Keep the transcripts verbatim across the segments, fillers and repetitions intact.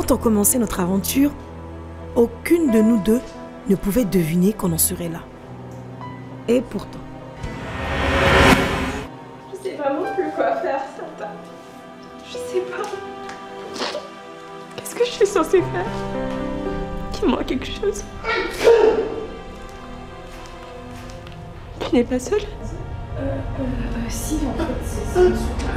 quand on commençait notre aventure, aucune de nous deux ne pouvait deviner qu'on en serait là. Et pourtant. Je sais vraiment plus quoi faire, Santa. Je sais pas. Qu'est-ce que je suis censée faire? Dis-moi quelque chose. Tu n'es pas seule? Euh, euh, euh, si, en fait, c'est ça.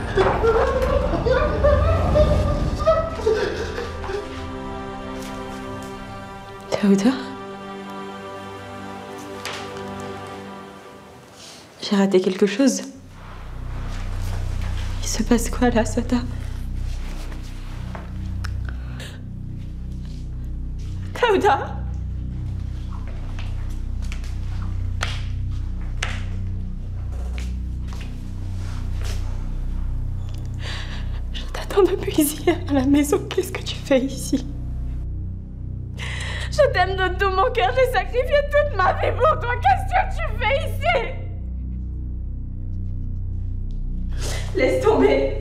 Daouda? J'ai raté quelque chose. Il se passe quoi là, Santa? Daouda? Je t'attends depuis hier à la maison. Qu'est-ce que tu fais ici? Je t'aime de tout mon cœur. J'ai sacrifié toute ma vie pour toi. Qu'est-ce que tu fais ici? Laisse tomber.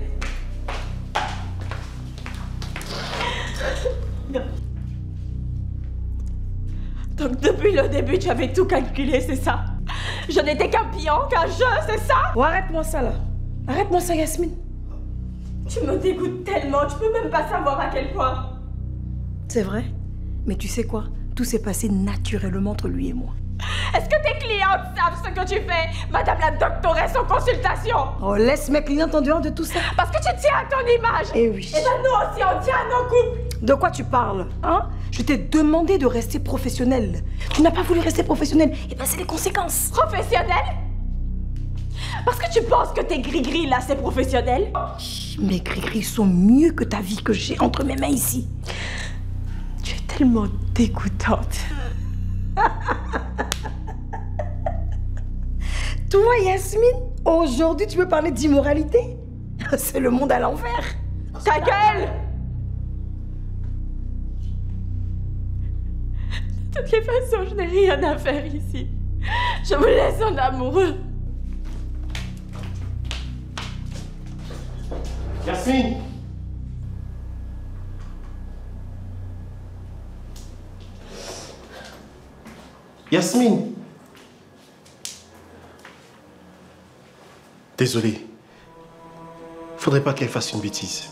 Non. Donc depuis le début, tu avais tout calculé, c'est ça? Je n'étais qu'un pion, qu'un jeu, c'est ça? Oh, arrête-moi ça là. Arrête-moi ça, Yasmine. Tu me dégoûtes tellement, tu peux même pas savoir à quel point. C'est vrai. Mais tu sais quoi? Tout s'est passé naturellement entre lui et moi. Est-ce que tes clientes savent ce que tu fais, Madame la doctoresse en consultation? Oh, laisse mes clientes en dehors de tout ça. Parce que tu tiens à ton image. Eh oui. Et ben nous aussi, on tient à nos couples. De quoi tu parles, hein? Je t'ai demandé de rester professionnelle. Tu n'as pas voulu rester professionnelle. Et ben c'est les conséquences. Professionnelle? Parce que tu penses que tes gris-gris là, c'est professionnel? Mes gris-gris sont mieux que ta vie que j'ai entre mes mains ici. Tu es tellement dégoûtante. Toi, Yasmine, aujourd'hui, tu veux parler d'immoralité? C'est le monde à l'envers. Ta gueule! De toutes les façons, je n'ai rien à faire ici. Je vous laisse en amoureux. Yasmine! Yasmine! Désolé. Faudrait pas qu'elle fasse une bêtise.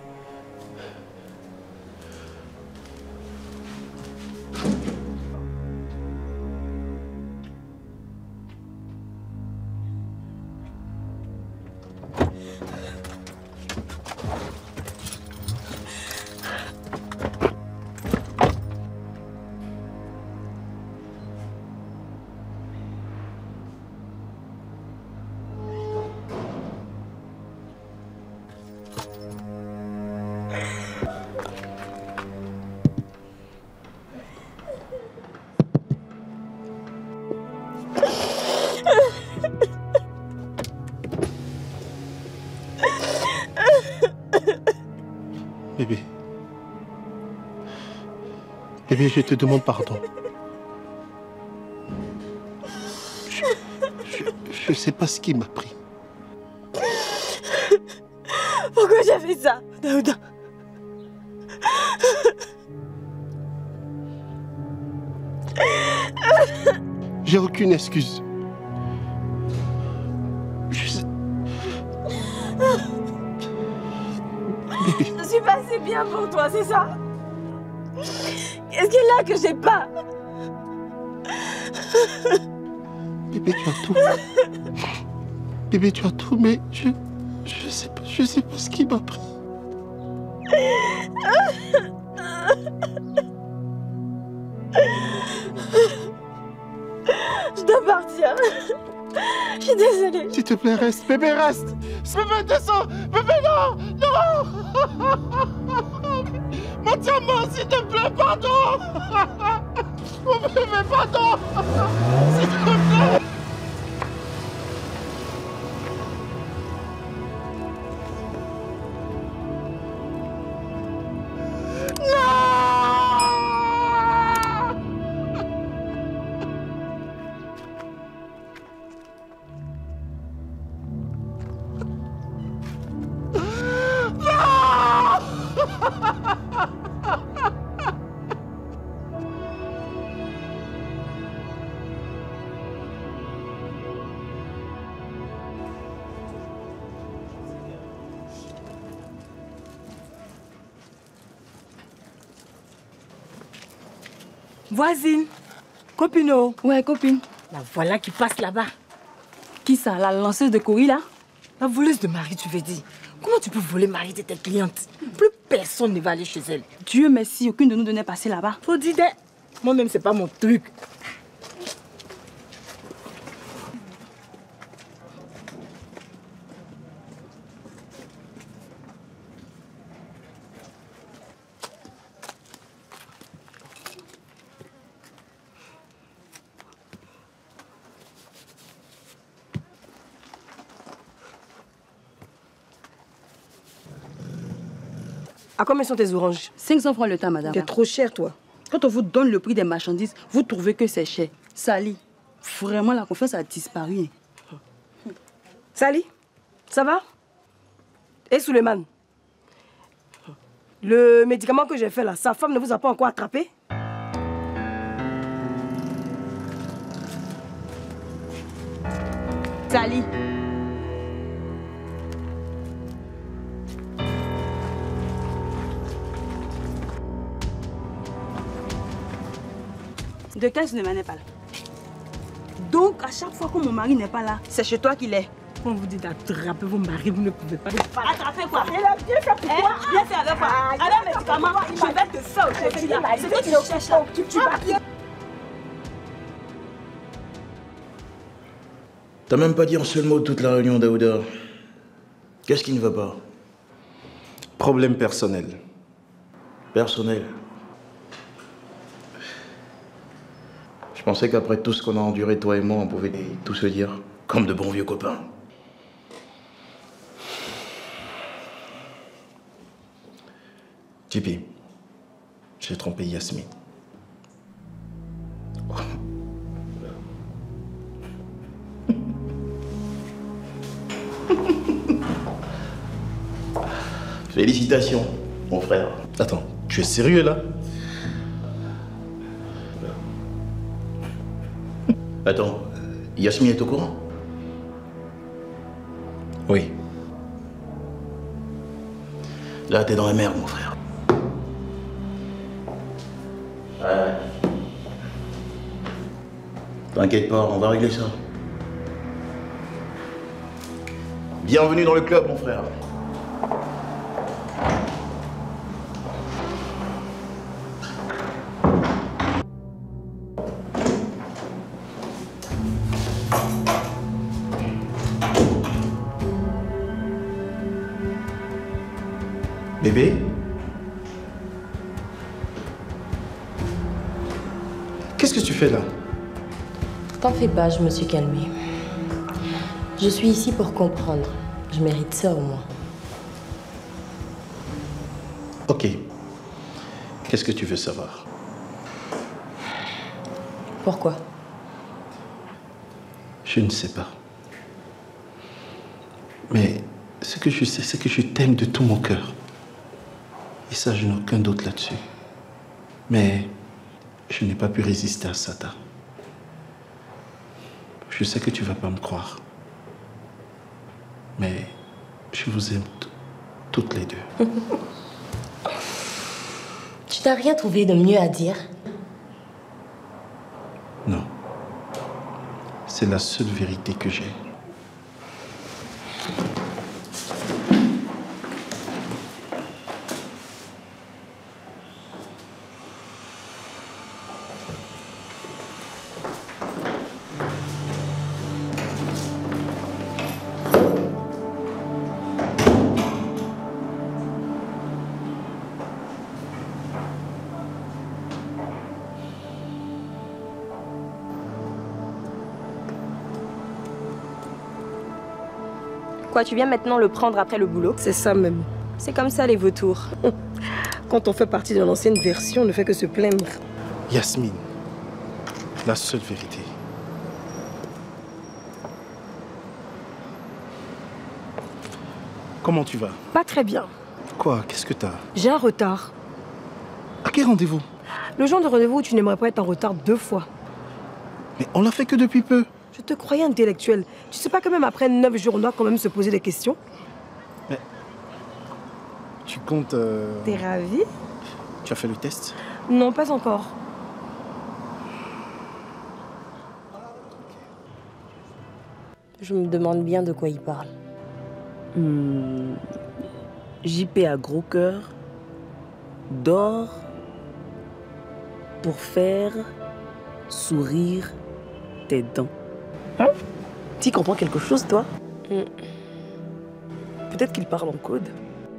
Bébé. Bébé, je te demande pardon. Je, je, je sais pas ce qui m'a pris. Pourquoi j'ai fait ça, Daouda? J'ai aucune excuse. Je sais... Bébé. Je suis pas assez bien pour toi, c'est ça? Qu'est-ce qu'il y a là que j'ai pas? Bébé, tu as tout. Bébé, tu as tout, mais je... Je sais pas, je sais pas ce qui m'a pris. Je dois partir. Je suis désolée. S'il te plaît, reste. Bébé, reste. Bébé, descends. Bébé, non. Non. Maintiens-moi, s'il te plaît, pardon. Mon bébé, pardon. S'il te plaît. Voisine. Copino. Ouais, copine. La voilà qui passe là-bas. Qui ça? La lanceuse de courrier, là? La voleuse de mari, tu veux dire. Comment tu peux voler mari de tes clientes? Plus personne ne va aller chez elle. Dieu merci, aucune de nous deux n'est passée là-bas. Faut dire, moi-même, c'est pas mon truc. À combien sont tes oranges? cinq cents francs le temps, madame. T'es trop cher, toi. Quand on vous donne le prix des marchandises, vous trouvez que c'est cher. Sali, vraiment la confiance a disparu. Sali, ça va? Et Suleiman, le médicament que j'ai fait là, sa femme ne vous a pas encore attrapé? Sali. De quel Suleiman n'est pas là? Donc, à chaque fois que mon mari n'est pas là, c'est chez toi qu'il est. Quand vous dites attraper vos maris, vous ne pouvez pas. Attraper quoi? Il a bien fait pour toi. Bien fait avec quoi? Avec un médicament, je vais te faire aujourd'hui là. C'est toi qui le cherches là. Tu vas bien. T'as même pas dit un seul mot de toute la réunion, Daouda. Qu'est-ce qui ne va pas? Problème personnel. Personnel. Je pensais qu'après tout ce qu'on a enduré, toi et moi, on pouvait tout se dire, comme de bons vieux copains. Tipeee, j'ai trompé Yasmine. Félicitations, mon frère. Attends, tu es sérieux là? Attends, Yasmine est au courant? Oui. Là, t'es dans la merde, mon frère. Ouais. T'inquiète pas, on va régler ça. Bienvenue dans le club, mon frère. Bébé? Qu'est-ce que tu fais là? T'en fais pas, je me suis calmée. Je suis ici pour comprendre. Je mérite ça au moins. Ok. Qu'est-ce que tu veux savoir? Pourquoi? Je ne sais pas. Mais ce que je sais, c'est que je t'aime de tout mon cœur. Et ça, je n'ai aucun doute là-dessus. Mais je n'ai pas pu résister à Sata. Je sais que tu ne vas pas me croire. Mais je vous aime toutes les deux. Tu n'as rien trouvé de mieux à dire? Non. C'est la seule vérité que j'ai. Quoi, tu viens maintenant le prendre après le boulot? C'est ça même. C'est comme ça les vautours. Quand on fait partie de l'ancienne version, on ne fait que se plaindre. Yasmine, la seule vérité. Comment tu vas? Pas très bien. Quoi? Qu'est-ce que t'as? J'ai un retard. À quel rendez-vous? Le genre de rendez-vous où tu n'aimerais pas être en retard deux fois. Mais on l'a fait que depuis peu. Je te croyais intellectuel. Tu sais pas que même après neuf jours, on doit quand même se poser des questions? Mais tu comptes... Euh... T'es ravie? Tu as fait le test? Non, pas encore. Je me demande bien de quoi il parle. Hmm. J P a gros cœur, dort pour faire sourire tes dents. Hein? Tu comprends quelque chose, toi? Mm. Peut-être qu'il parle en code.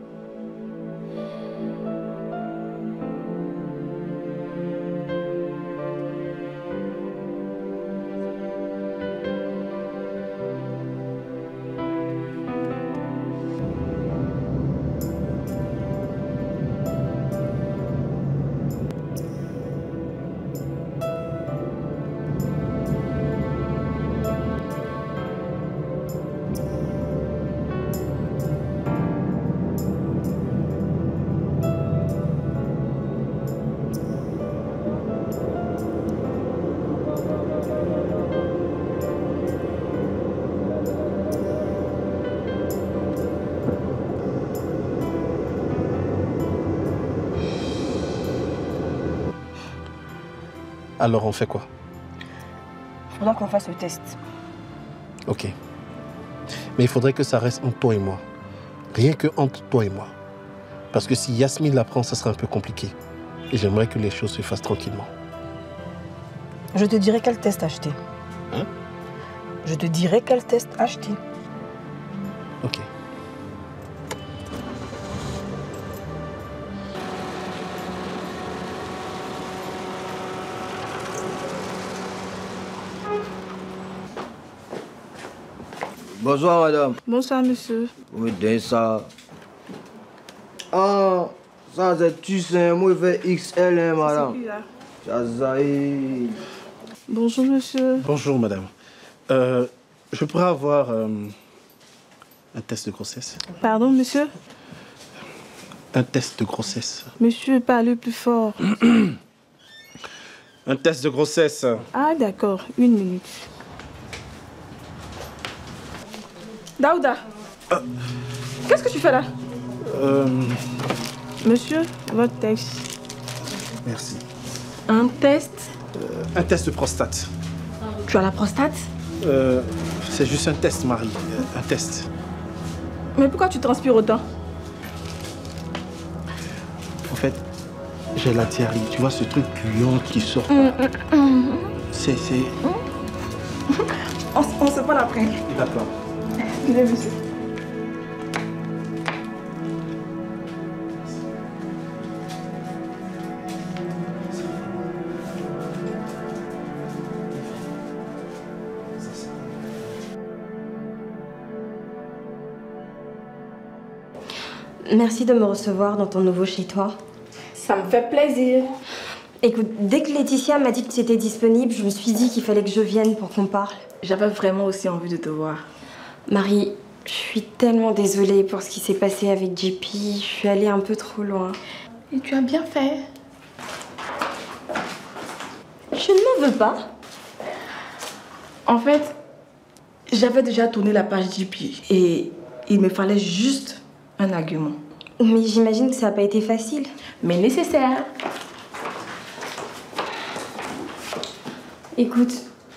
Alors on fait quoi? Faudra qu'on fasse le test. Ok. Mais il faudrait que ça reste entre toi et moi. Rien que entre toi et moi. Parce que si Yasmine l'apprend, ça sera un peu compliqué. Et j'aimerais que les choses se fassent tranquillement. Je te dirai quel test acheter. Hein? Je te dirai quel test acheter. Ok. Bonsoir madame. Bonsoir monsieur. Vous me donnez ça. Ah, ça c'est tu sais, moi je fais X L hein, madame. Chazaï. Bonjour monsieur. Bonjour madame. Euh, je pourrais avoir euh, un test de grossesse? Pardon monsieur? Un test de grossesse. Monsieur, parlez plus fort. Un test de grossesse. Ah d'accord, une minute. Daouda, euh, qu'est-ce que tu fais là? euh... Monsieur, votre texte. Merci. Un test? Euh, un test de prostate. Tu as la prostate? Euh, c'est juste un test, Marie. Un test. Mais pourquoi tu transpires autant? En fait, j'ai la diarrhée. Tu vois ce truc gluant qui sort. Mmh, mmh, mmh. C'est... c'est... On, on se parle après. D'accord. Venez, monsieur. Merci de me recevoir dans ton nouveau chez toi. Ça me fait plaisir. Écoute, dès que Laetitia m'a dit que tu étais disponible, je me suis dit qu'il fallait que je vienne pour qu'on parle. J'avais vraiment aussi envie de te voir. Marie, je suis tellement désolée pour ce qui s'est passé avec J P. Je suis allée un peu trop loin. Et tu as bien fait. Je ne m'en veux pas. En fait, j'avais déjà tourné la page J P et il me fallait juste un argument. Mais j'imagine que ça n'a pas été facile. Mais nécessaire. Écoute,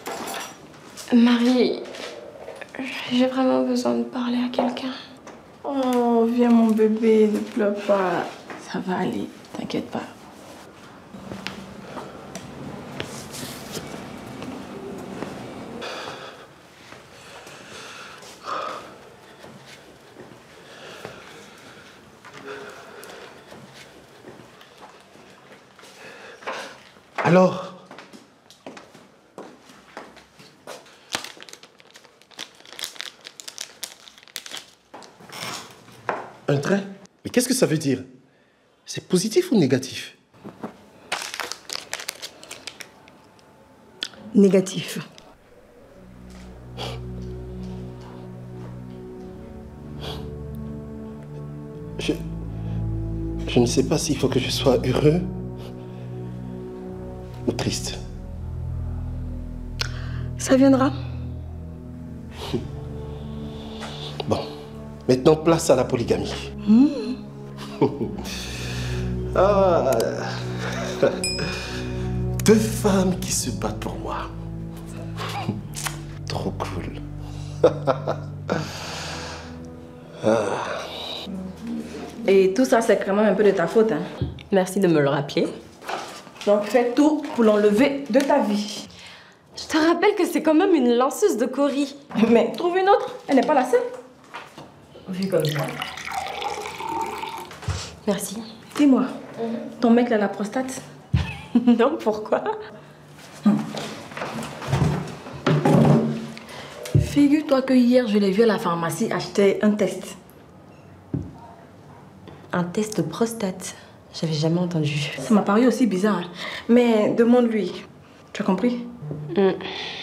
Marie, j'ai vraiment besoin de parler à quelqu'un. Oh, viens mon bébé, ne pleure pas. Ça va aller, t'inquiète pas. Alors? Un train? Mais qu'est-ce que ça veut dire? C'est positif ou négatif? Négatif. Je... Je ne sais pas s'il faut que je sois heureux ou triste. Ça viendra. Bon, maintenant place à la polygamie. Mmh. Ah, deux femmes qui se battent pour moi. Trop cool. Et tout ça, c'est quand même un peu de ta faute. Hein. Merci de me le rappeler. Donc fais tout pour l'enlever de ta vie. Je te rappelle que c'est quand même une lanceuse de Cory. Mais trouve une autre, elle n'est pas la seule. Vu comme ça. Merci. Dis-moi, mm-hmm. ton mec a la prostate? Non, pourquoi? hum. Figure-toi que hier, je l'ai vu à la pharmacie acheter un test. Un test prostate? J'avais jamais entendu. Ça m'a paru aussi bizarre. Hein. Mais demande-lui. Tu as compris? Mm.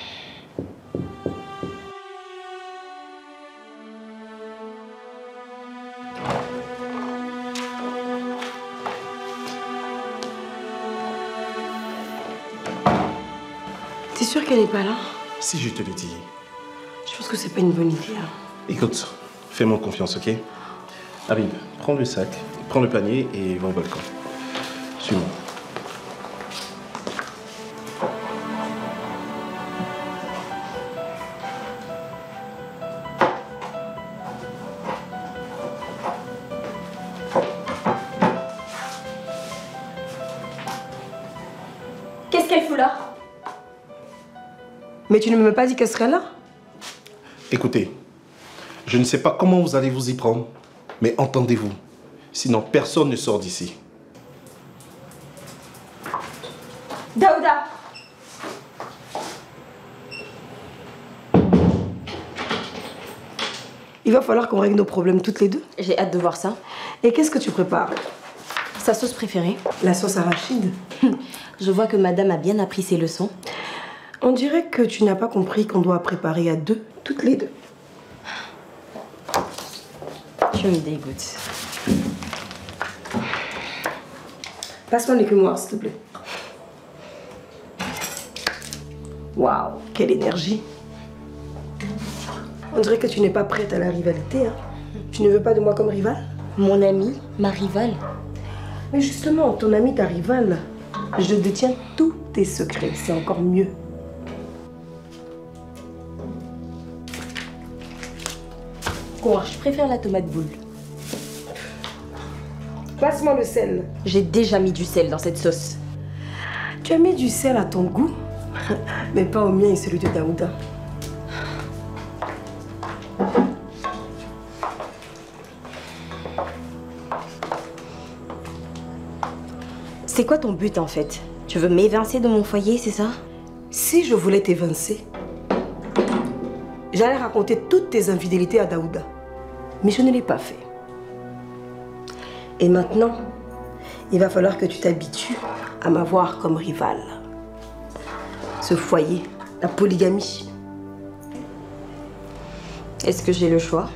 T'es sûr qu'elle n'est pas là? Si je te le dis. Je pense que c'est pas une bonne idée. Hein. Écoute, fais-moi confiance, ok? Habib, prends le sac, prends le panier et va au balcon. Suis-moi. Qu'est-ce qu'elle fout là? Mais tu ne m'as pas dit qu'elle serait là? Écoutez, je ne sais pas comment vous allez vous y prendre, mais entendez-vous. Sinon, personne ne sort d'ici. Daouda! Il va falloir qu'on règle nos problèmes toutes les deux. J'ai hâte de voir ça. Et qu'est-ce que tu prépares? Sa sauce préférée? La sauce arachide. Je vois que madame a bien appris ses leçons. On dirait que tu n'as pas compris qu'on doit préparer à deux, toutes les deux. Tu me dégoûtes. Passe-moi l'écumoire, s'il te plaît. Waouh, quelle énergie. On dirait que tu n'es pas prête à la rivalité. Hein. Tu ne veux pas de moi comme rival? Mon ami, ma rivale. Mais justement, ton ami, ta rivale. Je détiens tous tes secrets, c'est encore mieux. Quoi? Je préfère la tomate boule. Passe-moi le sel. J'ai déjà mis du sel dans cette sauce. Tu as mis du sel à ton goût, mais pas au mien et celui de Daouda. C'est quoi ton but en fait? Tu veux m'évincer de mon foyer, c'est ça? Si je voulais t'évincer, j'allais raconter toutes tes infidélités à Daouda. Mais je ne l'ai pas fait. Et maintenant, il va falloir que tu t'habitues à m'avoir comme rivale. Ce foyer, la polygamie. Est-ce que j'ai le choix?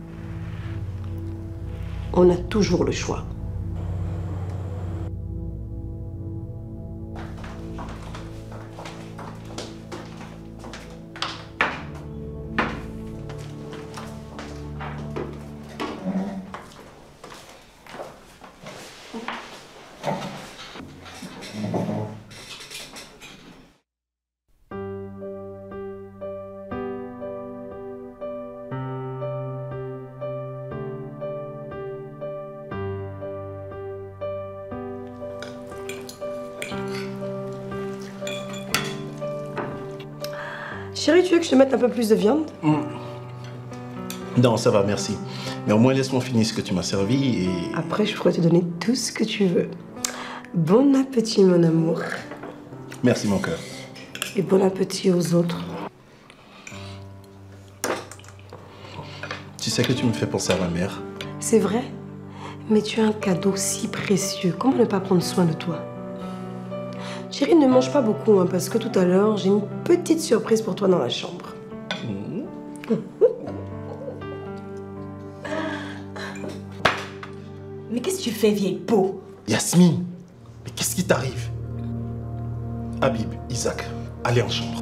On a toujours le choix. Chérie, tu veux que je te mette un peu plus de viande? mmh. Non, ça va, merci. Mais au moins, laisse-moi finir ce que tu m'as servi et... Après, je pourrais te donner tout ce que tu veux. Bon appétit, mon amour. Merci, mon cœur. Et bon appétit aux autres. Tu sais que tu me fais penser à ma mère. C'est vrai, mais tu as un cadeau si précieux. Comment ne pas prendre soin de toi? Chérie, ne mange pas beaucoup, hein, parce que tout à l'heure, j'ai une petite surprise pour toi dans la chambre. Mmh. Mais qu'est-ce que tu fais, vieille peau? Yasmine, mais qu'est-ce qui t'arrive? Habib, Isaac, allez en chambre.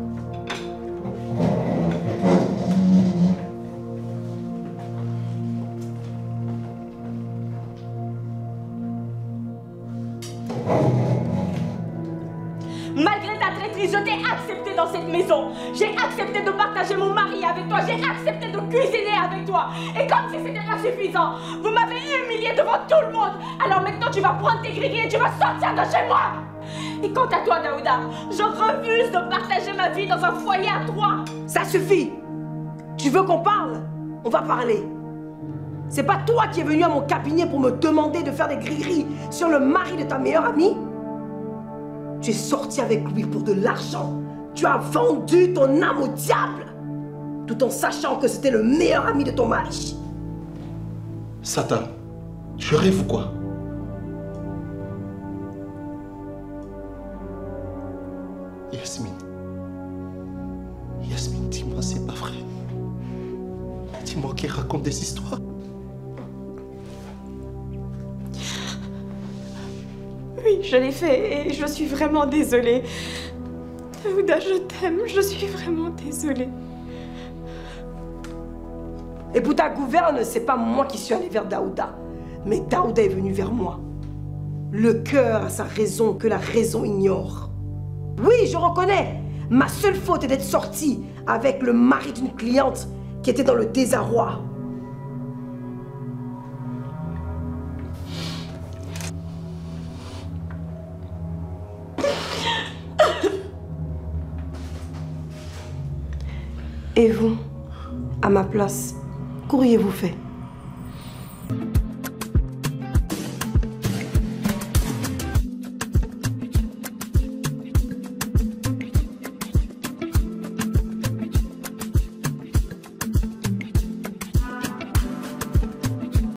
Malgré ta traîtrise, je t'ai accepté dans cette maison. J'ai accepté de partager mon mari avec toi. J'ai accepté de cuisiner avec toi. Et comme si c'était pas suffisant, vous m'avez humilié devant tout le monde. Alors maintenant, tu vas prendre tes gris et tu vas sortir de chez moi. Et quant à toi, Daouda, je refuse de partager ma vie dans un foyer à trois. Ça suffit. Tu veux qu'on parle? On va parler. C'est pas toi qui es venu à mon cabinet pour me demander de faire des gris-gris sur le mari de ta meilleure amie? Tu es sorti avec lui pour de l'argent. Tu as vendu ton âme au diable, tout en sachant que c'était le meilleur ami de ton mari. Satan, je rêve ou quoi? Yasmine. Yasmine, dis-moi, c'est pas vrai. Dis-moi qu'il raconte des histoires. Oui, je l'ai fait et je suis vraiment désolée. Daouda, je t'aime, je suis vraiment désolée. Et pour ta gouverne, c'est pas moi qui suis allée vers Daouda, mais Daouda est venu vers moi. Le cœur a sa raison que la raison ignore. Oui, je reconnais. Ma seule faute est d'être sortie avec le mari d'une cliente qui était dans le désarroi. Et vous, à ma place, qu'auriez-vous fait?